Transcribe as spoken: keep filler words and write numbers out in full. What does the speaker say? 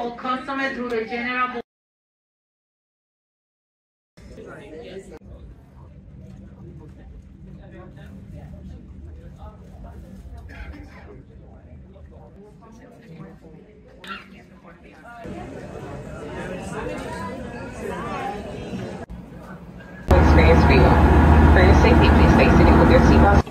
all customers through the general. Experience for you. For your safety, please stay seated with your seatbelt.